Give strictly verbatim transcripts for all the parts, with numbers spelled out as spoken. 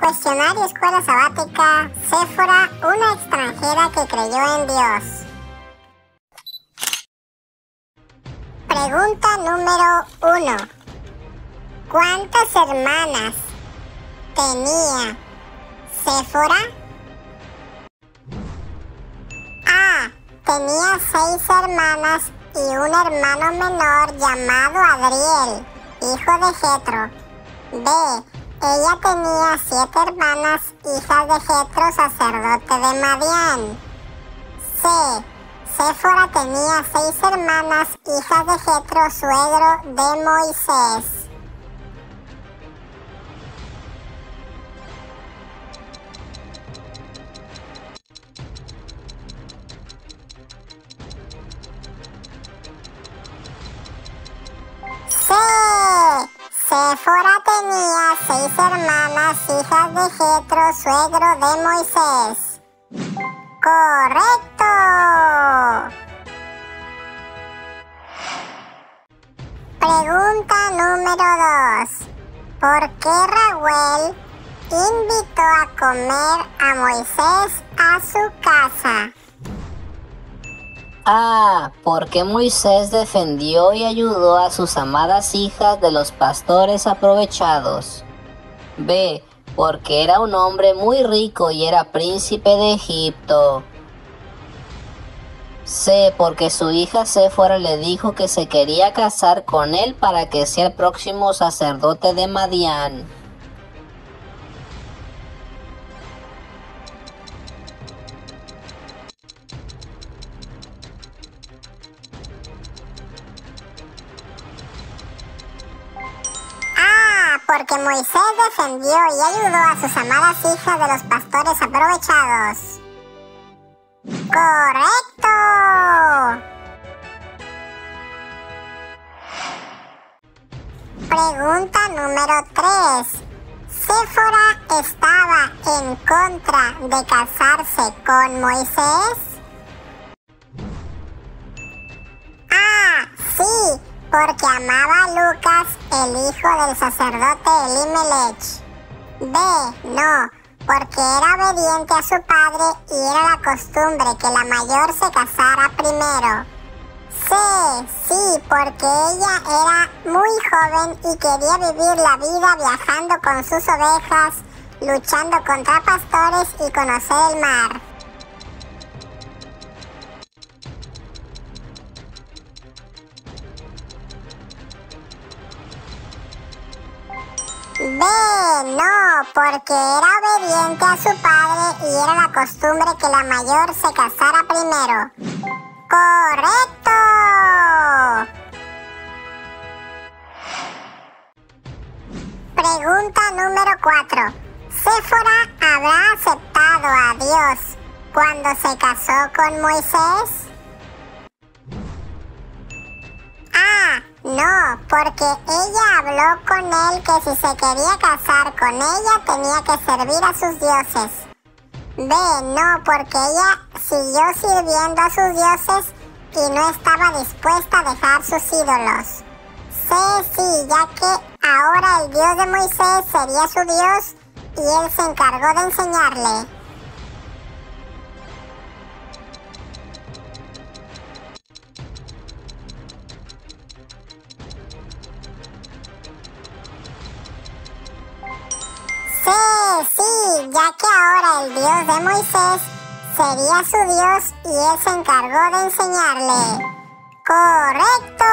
Cuestionario Escuela Sabática, Séfora, una extranjera que creyó en Dios. Pregunta número uno. ¿Cuántas hermanas tenía Séfora? A. Tenía seis hermanas y un hermano menor llamado Adriel, hijo de Jetro. B. Ella tenía siete hermanas, hijas de Jetro, sacerdote de Madián. C. Séfora tenía seis hermanas, hijas de Jetro, suegro de Moisés. C. Séfora tenía seis hermanas, hijas de Jetro, suegro de Moisés. ¡Correcto! Pregunta número dos. ¿Por qué Raguel invitó a comer a Moisés a su casa? A. Porque Moisés defendió y ayudó a sus amadas hijas de los pastores aprovechados. B. Porque era un hombre muy rico y era príncipe de Egipto. C. Porque su hija Séfora le dijo que se quería casar con él para que sea el próximo sacerdote de Madián. Porque Moisés defendió y ayudó a sus amadas hijas de los pastores aprovechados. ¡Correcto! Pregunta número tres. ¿Séfora estaba en contra de casarse con Moisés? Ah, sí. Porque amaba a Lucas, el hijo del sacerdote Elimelech. B. No, porque era obediente a su padre y era la costumbre que la mayor se casara primero. C. Sí, porque ella era muy joven y quería vivir la vida viajando con sus ovejas, luchando contra pastores y conocer el mar. B. No, porque era obediente a su padre y era la costumbre que la mayor se casara primero. ¡Correcto! Pregunta número cuatro. ¿Séfora habrá aceptado a Dios cuando se casó con Moisés? A. No, porque ella habló con él que si se quería casar con ella tenía que servir a sus dioses. B. No, porque ella siguió sirviendo a sus dioses y no estaba dispuesta a dejar sus ídolos. C. Sí, ya que ahora el Dios de Moisés sería su Dios y él se encargó de enseñarle. Sí, sí, ya que ahora el Dios de Moisés sería su Dios y él se encargó de enseñarle. ¡Correcto!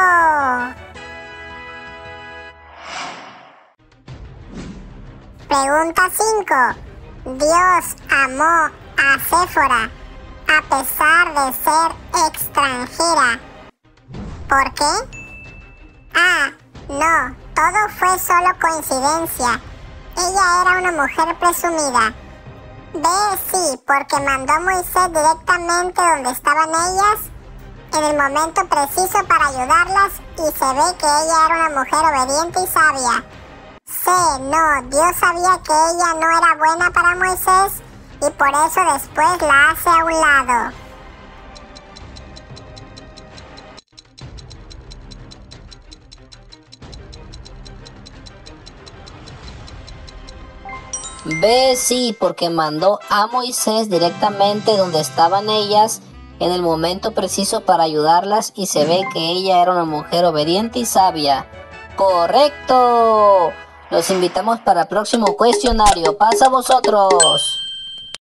Pregunta cinco. Dios amó a Séfora a pesar de ser extranjera. ¿Por qué? A. No, todo fue solo coincidencia. Ella era una mujer presumida. B. Sí, porque mandó a Moisés directamente donde estaban ellas en el momento preciso para ayudarlas y se ve que ella era una mujer obediente y sabia. C. No, Dios sabía que ella no era buena para Moisés y por eso después la hace a un lado. B, sí, porque mandó a Moisés directamente donde estaban ellas en el momento preciso para ayudarlas y se ve que ella era una mujer obediente y sabia. ¡Correcto! Los invitamos para el próximo cuestionario. ¡Pasa vosotros!